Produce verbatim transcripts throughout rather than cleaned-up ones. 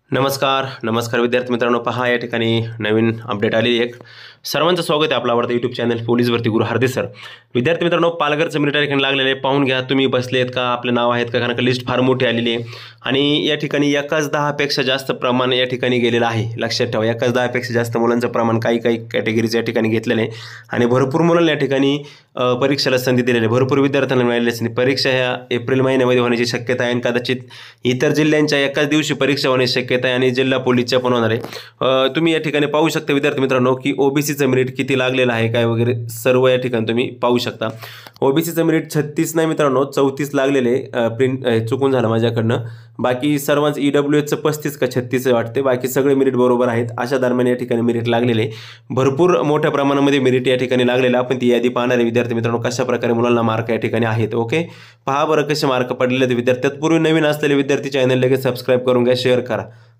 नमस्कार नमस्कार विद्यार्थी मित्रांनो, पहा या ठिकाणी नवीन अपडेट आली एक. सर्वांचं स्वागत आहे आपलं आवडतं यूट्यूब चॅनल पोलीस भरती गुरु हार्दिक सर. विद्यार्थी मित्रांनो, पालघरचं मिलिटरी ठिकाणी लागलेले पाहून घ्या. तुम्ही बसले आहेत का, आपले नाव आहेत का, कारण का लिस्ट फार मोठी आलेली आहे आणि या ठिकाणी एकाच दहापेक्षा जास्त प्रमाण या ठिकाणी गेलेलं आहे. लक्षात ठेवा, एकाच दहापेक्षा जास्त मुलांचं प्रमाण काही काही कॅटेगरीज या ठिकाणी घेतलेलं आहे आणि भरपूर मुलांना या ठिकाणी परीक्षेला संधी दिलेली आहे. भरपूर विद्यार्थ्यांना मिळालेली असते. परीक्षा ह्या एप्रिल महिन्यामध्ये होण्याची शक्यता आहे आणि कदाचित इतर जिल्ह्यांच्या एकाच दिवशी परीक्षा होण्याची शक्यता आहे आणि जिल्हा पोलीसच्या पण होणार आहे. तुम्ही या ठिकाणी पाहू शकता विद्यार्थी मित्रांनो की ओबीसीचं मेरिट किती लागलेलं आहे काय वगैरे सर्व या ठिकाणी तुम्ही पाहू शकता. ओबीसीचं मेरिट छत्तीस नाही मित्रांनो, चौतीस लागलेले. प्रिंट चुकून झालं माझ्याकडनं. बाकी सर्वांच ईडब्ल्यू एचचं पस्तीस का छत्तीस वाटते, बाकी सगळे मेरिट बरोबर आहेत. अशा दरम्यान या ठिकाणी मेरिट लागलेले भरपूर मोठ्या प्रमाणामध्ये मेरिट या ठिकाणी लागलेलं. आपण ती यादी पाहणार आहे विद्यार्थी मित्रांनो, कशा प्रकारे मुलांना मार्क या ठिकाणी आहेत. ओके, पहा बरं कसे मार्क पडलेले आहेत विद्यार्थी. तत्पूर्वी नवीन असलेले विद्यार्थी चॅनल लगेच सबस्क्राईब करून घ्या, शेअर करा.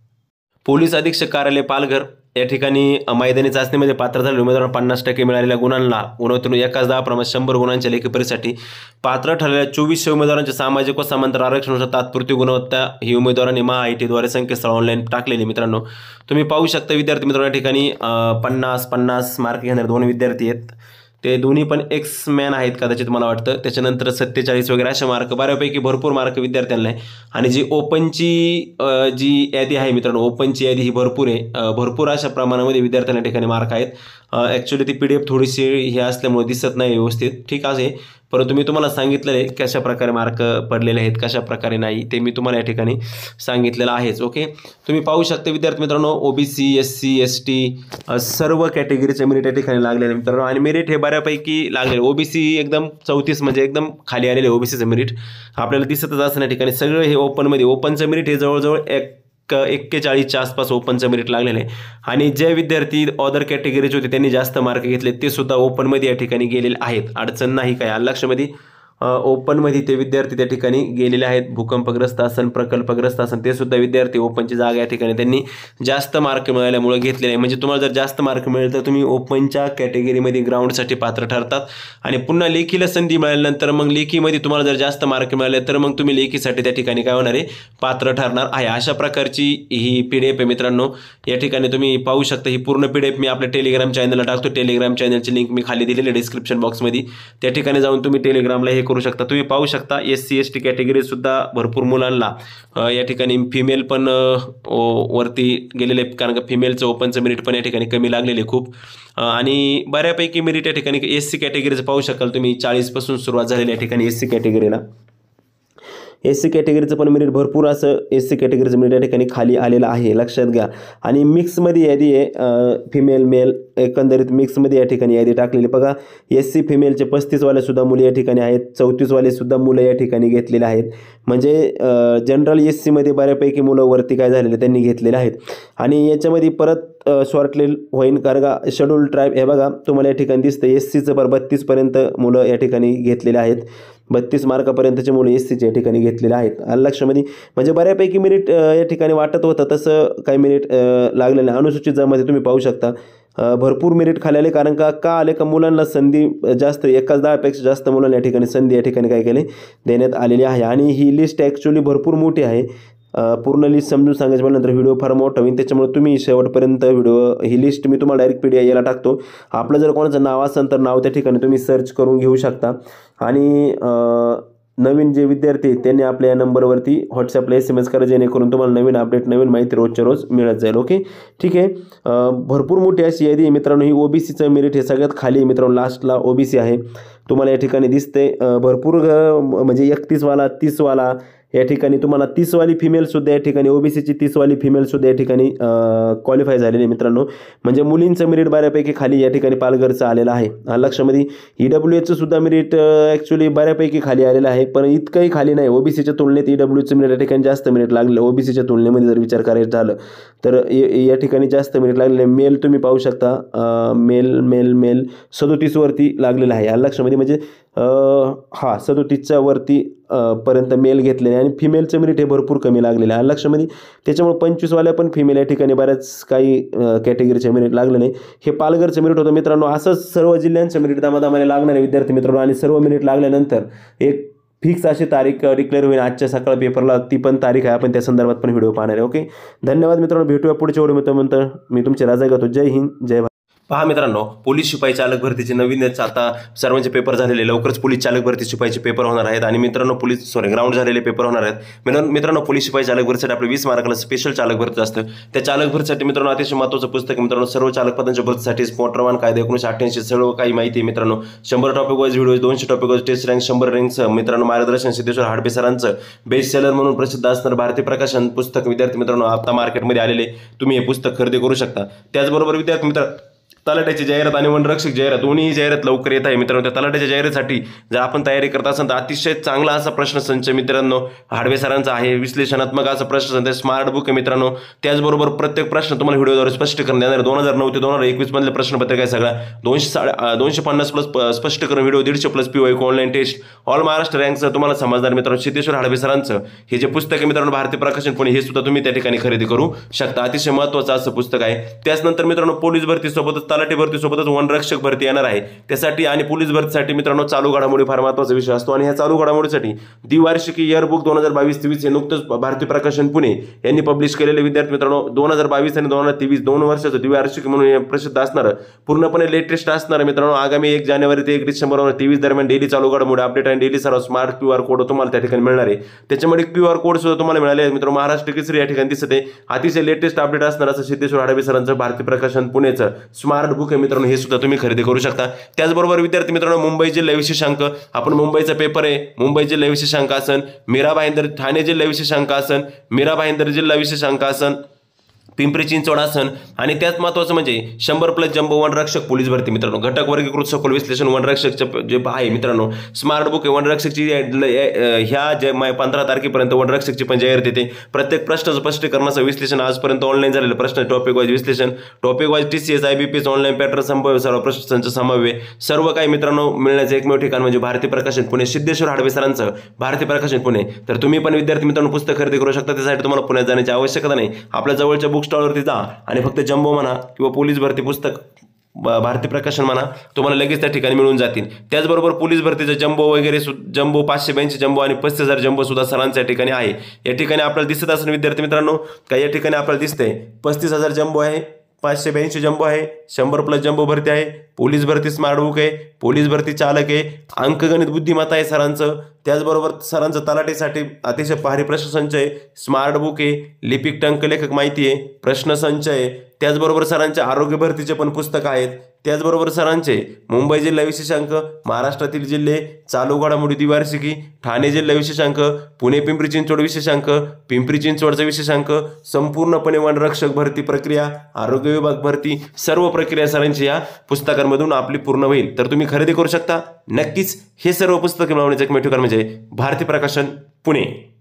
पोलीस अधीक्षक कार्यालय पालघर या ठिकाणी मैदानी चाचणीमध्ये पात्र झालेल्या उमेदवारांना पन्नास टक्के मिळालेल्या गुणांना गुणवत्तेतून एकाच दहा प्रमाणे शंभर गुणांच्या लेखी परीक्षेसाठी पात्र ठरलेल्या चोवीसशे उमेदवारांच्या सामाजिक व समांतर आरक्षणानुसार तात्पुरती गुणवत्ता ही उमेदवारांनी महाआयटीद्वारे संकेतस्थळ ऑनलाईन टाकलेली. मित्रांनो तुम्ही पाहू शकता विद्यार्थी मित्रांनो, या ठिकाणी पन्नास पन्नास मार्क घेणारे दोन विद्यार्थी आहेत. ते दोन्ही पण एक्स मॅन आहेत कदाचित मला वाटतं. त्याच्यानंतर सत्तेचाळीस वगैरे असे मार्क, बऱ्यापैकी भरपूर मार्क विद्यार्थ्यांना आहे. आणि जी ओपनची जी यादी आहे मित्रांनो, ओपनची यादी ही भरपूर आहे. भरपूर अशा प्रमाणामध्ये विद्यार्थ्यांना ठिकाणी मार्क आहेत. ॲक्च्युली ती पी डी एफ थोडीशी हे असल्यामुळे दिसत नाही व्यवस्थित, ठीक आहे. परंतु मी तुम्हाला सांगितलेलं आहे कशा प्रकारे मार्क पडलेले आहेत, कशा प्रकारे नाही ते मी तुम्हाला या ठिकाणी सांगितलेलं आहेच. ओके, तुम्ही पाहू शकता विद्यार्थी मित्रांनो, OBC S C S T सर्व कॅटेगरीचे मेरिट या ठिकाणी लागलेले मित्रांनो. आणि मेरिट हे बऱ्यापैकी लागलेले. ओबीसी एकदम चौतीस म्हणजे एकदम खाली आलेले ओबीसीचं मेरिट आपल्याला दिसतच असं या ठिकाणी. सगळं हे ओपनमध्ये, ओपनचं मेरिट हे जवळजवळ एक एक्केचाळीसच्या आसपास ओपनचं मेरिट लागलेलं आहे. आणि जे विद्यार्थी अदर कॅटेगरीचे होते त्यांनी जास्त मार्क घेतले ते सुद्धा ओपनमध्ये या ठिकाणी गेलेले आहेत. अडचण नाही काय लक्षामध्ये. ओपनमध्ये ते विद्यार्थी त्या ठिकाणी गेलेले आहेत. भूकंपग्रस्त असन, प्रकल्पग्रस्त असन, ते सुद्धा विद्यार्थी ओपनची जागा या ठिकाणी त्यांनी जास्त मार्क मिळाल्यामुळे घेतलेले आहे. म्हणजे तुम्हाला जर जास्त मार्क मिळेल तर तुम्ही ओपनच्या कॅटेगरीमध्ये ग्राउंडसाठी पात्र ठरतात. आणि पुन्हा लेखीला संधी मिळाल्यानंतर मग लेखीमध्ये तुम्हाला जर जास्त मार्क मिळाले तर मग तुम्ही लेखीसाठी त्या ठिकाणी काय होणार आहे, पात्र ठरणार आहे. अशा प्रकारची ही पी डी एफ आहे मित्रांनो. या ठिकाणी तुम्ही पाहू शकता. ही पूर्ण पी डी एफ मी आपल्या टेलिग्राम चॅनलला टाकतो. टेलिग्राम चॅनलची लिंक मी खाली दिलेली आहे डिस्क्रिप्शन बॉक्समध्ये. त्या ठिकाणी जाऊन तुम्ही टेलिग्रामला हे करू शकता. तुम्ही पाहू शकता एस सी एस टी कॅटेगरीत सुद्धा भरपूर मुलांना या ठिकाणी फिमेल पण वरती गेलेले, कारण का फिमेलचं ओपनचं मेरिट पण या ठिकाणी कमी लागलेले खूप. आणि बऱ्यापैकी मेरिट या ठिकाणी एस सी कॅटेगरीचं पाहू शकाल तुम्ही. चाळीस पासून सुरुवात झालेली या ठिकाणी एस सी कॅटेगरीला. एस सी कॅटेगरीचं पण मेरिट भरपूर असं एस सी कॅटेगरीचं मेरिट या ठिकाणी खाली आलेलं आहे, लक्षात घ्या. आणि मिक्समध्ये यादी आहे, फिमेल मेल एकंदरीत मिक्समध्ये या ठिकाणी यादी टाकलेली बघा. एस सी फिमेलचे पस्तीसवाले सुद्धा मुले या ठिकाणी आहेत, चौतीसवाले सुद्धा मुलं या ठिकाणी घेतलेले आहेत. म्हणजे जनरल एस सीमध्ये बऱ्यापैकी मुलं वरती काय झालेले त्यांनी घेतलेले आहेत. आणि याच्यामध्ये परत शॉर्टलिस्ट होईन, कारण का शेड्यूल ट्राईब हे बघा तुम्हाला या ठिकाणी दिसतं. एस सीचं बरं बत्तीसपर्यंत मुलं या ठिकाणी घेतलेले आहेत. बत्तीस मार्कापर्यंतचे मुलं एस सीचे या ठिकाणी घेतलेले आहेत. लक्षामध्ये म्हणजे बऱ्यापैकी मेरिट या ठिकाणी वाटत होतं, तसं काही मेरिट लागलेलं नाही. अनुसूचित जमाती तुम्ही पाहू शकता भरपूर मेरिट खाली आले. कारण का का आले का मुलांना संधी जास्त, एकाच दहापेक्षा जास्त मुलांना या ठिकाणी संधी या ठिकाणी काय केले देण्यात आलेली आहे. आणि ही लिस्ट ॲक्च्युली भरपूर मोठी आहे. पूर्ण लिस्ट समजून सांगायचं म्हटल्यानंतर व्हिडिओ फार मोठा होईल. त्याच्यामुळे तुम्ही शेवटपर्यंत व्हिडिओ ही लिस्ट मी तुम्हाला डायरेक्ट पी डी याला टाकतो. आपलं जर कोणाचं नाव असेल तर नाव त्या ठिकाणी तुम्ही सर्च करून घेऊ शकता. आणि नवीन जे विद्यार्थी आहेत त्यांनी आपल्या या नंबरवरती व्हॉट्सअपला एस एम एस करा, जेणेकरून तुम्हाला नवीन अपडेट नवीन माहिती रोजच्या रोज मिळत जाईल. ओके, ठीक आहे. भरपूर मोठी अशी यादी आहे मित्रांनो. ही ओबीसीचं मेरिट हे सगळ्यात खाली मित्रांनो, लास्टला ओबीसी आहे तुम्हाला या ठिकाणी दिसते. भरपूर म्हणजे एकतीसवाला तीसवाला या ठिकाणी तुम्हाला तीसवाली फिमेलसुद्धा या ठिकाणी, ओबीसीची तीसवाली फिमेलसुद्धा या ठिकाणी क्वालिफाय झालेली आहे मित्रांनो. म्हणजे मुलींचं मेरिट बऱ्यापैकी खाली या ठिकाणी पालघरचं आलेलं आहे. लक्षामध्ये ई डब्ल्यू एचचं सुद्धा मेरिट ॲक्च्युली बऱ्यापैकी खाली आलेलं आहे, पण इतकंही खाली नाही. ओबीसीच्या तुलनेत ई डब्ल्यू एचचं मेरिट या ठिकाणी जास्त मेरिट लागलेलं. ओबीसीच्या तुलनेमध्ये जर विचार करायचं झालं तर या ठिकाणी जास्त मेरिट लागलेलं आहे. मेल तुम्ही पाहू शकता, मेल मेल मेल सदोतीसवरती लागलेलं आहे. लक्षामध्ये म्हणजे हा सदोतीसच्या वरती पर्यंत मेल घेतलेले आणि फिमेलचं मेरिट हे भरपूर कमी लागलेलं आहे. लक्षामध्ये त्याच्यामुळे पंचवीसवाल्या पण फिमेल या ठिकाणी बऱ्याच काही कॅटेगरीचे मेरिट लागले नाही. हे पालघरचं मेरिट होतं मित्रांनो. असंच सर्व जिल्ह्यांचं मेरिट दामादामाने लागणारे विद्यार्थी मित्रांनो. आणि सर्व मेरिट लागल्यानंतर एक फिक्स अशी तारीख डिक्लेअर होईल आजच्या सकाळ पेपरला, ती पण तारीख आहे. आपण त्या संदर्भात पण व्हिडिओ पाहणार आहे. ओके, धन्यवाद मित्रांनो, भेटूया पुढच्या व्हिडिओमध्ये. मी तुमचे राजा घेतो. जय हिंद, जय भारत. पहा मित्रांनो, पोलीस शिपाई चालक भरतीचे नवीनच आता सर्वांचे पेपर झालेले, लवकरच पोलीस चालक भरती शिपाईचे पेपर होणार आहेत. आणि मित्रांनो पोलीस सॉरी ग्राउंड झालेले पेपर होणार आहेत. मित्रांनो पोलीस शिपाई चालक भरतीसाठी आपले वीस मार्काला स्पेशल चालक भरती असतं. त्या चालक भरतीसाठी मित्रांनो अतिशय महत्त्वाचं पुस्तक मित्रांनो, सर्व चालक पदांच्या भरतीसाठी मोटर वाहन कायदा एकोणीसशे अठ्ठ्याऐंशी सर्व काही माहिती आहे मित्रांनो. शंभर टॉपिक वाईज व्हिडिओ, दोनशे टॉपिक वाईज टेस्ट रँक, शंभर रँकचं मित्रांनो मार्गदर्शन सिद्धेश्वर हाडपे सरांचं बेस्ट सेलर म्हणून प्रसिद्ध असणार भारतीय प्रकाशन पुस्तक विद्यार्थी मित्रांनो आता मार्केटमध्ये आलेले, तुम्ही हे पुस्तक खरेदी करू शकता. त्याचबरोबर विद्यार्थी मित्र तलाट्याची जाहिरात आणि वनरक्षक जाहिरात दोन्ही जाहिरात लवकर येत आहे मित्रांनो. त्या तलाट्याच्या जाहिरातीसाठी जर आपण तयारी करत असाल तर अतिशय चांगला असा प्रश्नसंच मित्रांनो हाडवे सरांचा आहे. विश्लेषणात्मक असा प्रश्नसंच, स्मार्ट बुक आहे मित्रांनो. त्याचबरोबर प्रत्येक प्रश्न तुम्हाला व्हिडिओद्वारे स्पष्टीकरण देणार. दोन हजार नऊ ते दोन हजार एकवीस मधले प्रश्नपत्रिका आहे सगळ्या, दोनशे साडे दोनशे पन्नास प्लस स्पष्टीकरण व्हिडिओ, दीडशे plus P Y online test, all Maharashtra रँकचं तुम्हाला समजणार मित्रांनो. सिद्धेश्वर हाडवे सरांचं हे जे पुस्तक आहे मित्रांनो भारतीय प्रकाशन पुणे, हे सुद्धा तुम्ही त्या ठिकाणी खरेदी करू शकता. अतिशय महत्त्वाचं असं पुस्तक आहे. त्याचनंतर मित्रांनो पोलीस भरती सोबतच तलाठी भरती सोबतच वनरक्षक भरती येणार आहे. त्यासाठी आणि पोलीस भरतीसाठी मित्रांनो चालू घडामोडी फार महत्त्वाचा विषय असतो. आणि ह्या चालू घडामोडीसाठी द्विवार्षिकी इयरबुक दोन हजार बावीस तेवीस हे नुकतंच भारतीय प्रकाशन पुणे यांनी पब्लिश केलेले विद्यार्थी मित्रांनो दोन हजार बावीस आणि दोन हजार तेवीस दोन वर्षाचं द्विवार्षिकी म्हणून प्रसिद्ध असणार, पूर्णपणे लेटेस्ट असणार मित्रांनो. आगामी एक जानेवारी ते एक डिसेंबर दोन हजार तेवीस दरम्यान डेली चालू घडामोडी अपडेट आणि डेली सर्व स्मार्ट क्यू आर कोड तुम्हाला त्या ठिकाणी मिळणार आहे. त्याच्यामध्ये क्यू आर कोड सुद्धा तुम्हाला मिळाले मित्रांनो. महाराष्ट्र केसरी या ठिकाणी दिसत आहे. अतिशय लेटेस्ट अपडेट असणार असं सिद्धेश्वर हाडवे सरांचं भारतीय प्रकाशन पुणेचं स्मार्ट बुक आहे मित्रांनो. हे सुद्धा तुम्ही खरेदी करू शकता. त्याचबरोबर विद्यार्थी मित्रांनो मुंबई जिल्हा विशेषांक, आपण मुंबईचा पेपर आहे, मुंबई जिल्हा विशेषांक आसन, मीरा भाईंदर ठाणे जिल्हा विशेषांक आसन, मीरा भाईंदर जिल्हा विशेषांक आसन, पिंपरी चिंचवड आसन आणि त्यात महत्त्वाचं म्हणजे शंभर प्लस जम्बो वनरक्षक पोलीस भरती मित्रांनो. घटक वर्गीकृत सखोल विश्लेषण वनरक्षकचे जे आहे मित्रांनो स्मार्ट बुक आहे. वनरक्षकची ह्या जे पंधरा तारखेपर्यंत वनरक्षकची पण जाहिरात येते. प्रत्येक प्रश्नाचं स्पष्टीकरणाचं विश्लेषण आजपर्यंत ऑनलाईन झालेलं प्रश्न, टॉपिक वाईज विश्लेषण, topic wise T C S, I B P S, online pattern संभाव्य सर्व प्रश्नांचा समावेश, सर्व काही मित्रांनो मिळण्याचं एकमेव ठिकाण म्हणजे भारतीय प्रकाशन पुणे, सिद्धेश्वर हाडवे सरांचं भारतीय प्रकाशन पुणे. तर तुम्ही पण विद्यार्थी मित्रांनो पुस्तक खरेदी करू शकता. त्यासाठी तुम्हाला पुण्यात जाण्याची आवश्यकता नाही. आपल्या जवळच्या बुक स्टॉलवरती जा आणि फक्त जम्बो म्हणा किंवा पोलीस भरती पुस्तक भारतीय प्रकाशन म्हणा, तुम्हाला लगेच त्या ठिकाणी मिळून जातील. त्याचबरोबर पोलीस भरतीचं जम्बो वगैरे जम्बो पाचशे ब्याऐंशी जम्बो आणि पस्तीस हजार जम्बो सुद्धा सरांच्या ठिकाणी आहे. या ठिकाणी आपल्याला दिसत असेल विद्यार्थी मित्रांनो काय या ठिकाणी आपल्याला दिसतंय पस्तीस हजार जम्बो आहे, पाचशे ब्याऐंशी जम्बो आहे, शंभर प्लस जम्बो भरती आहे, पोलीस भरती स्मार्ट बुक आहे, पोलीस भरती चालक आहे, अंकगणित बुद्धिमत्ता आहे सरांचं. त्याचबरोबर सरांचं तलाठीसाठी अतिशय भारी प्रश्नसंच आहे, स्मार्ट बुक आहे, लिपिक टंकलेखक माहिती आहे, प्रश्नसंच आहे. त्याचबरोबर सरांचे आरोग्य भरतीचे पण पुस्तक आहेत. त्याचबरोबर सरांचे मुंबई जिल्हा विशेषांक, महाराष्ट्रातील जिल्हे, चालू घडामोडी द्विवार्षिकी, ठाणे जिल्हा विशेषांक, पुणे पिंपरी चिंचवड विशेषांक, पिंपरी चिंचवडचा विशेषांक, संपूर्णपणे वनरक्षक भरती प्रक्रिया, आरोग्य विभाग भरती, सर्व प्रक्रिया सरांची या पुस्तकांमधून आपली पूर्ण होईल. तर तुम्ही खरेदी करू शकता. नक्कीच हे सर्व पुस्तके मिळवण्याचं एकमेव ठिकाण म्हणजे भारतीय प्रकाशन पुणे.